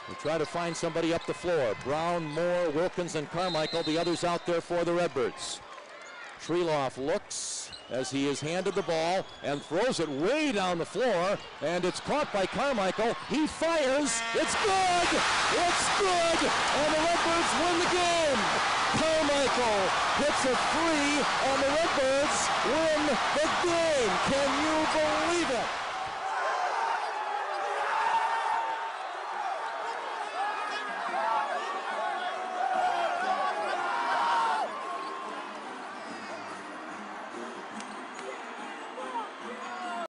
They try to find somebody up the floor. Brown, Moore, Wilkins, and Carmichael, the others out there for the Redbirds. Treloff looks as he is handed the ball and throws it way down the floor, and it's caught by Carmichael. He fires. It's good! It's good! And the Redbirds win the game! Carmichael hits a three, and the Redbirds win the game! Can you believe it?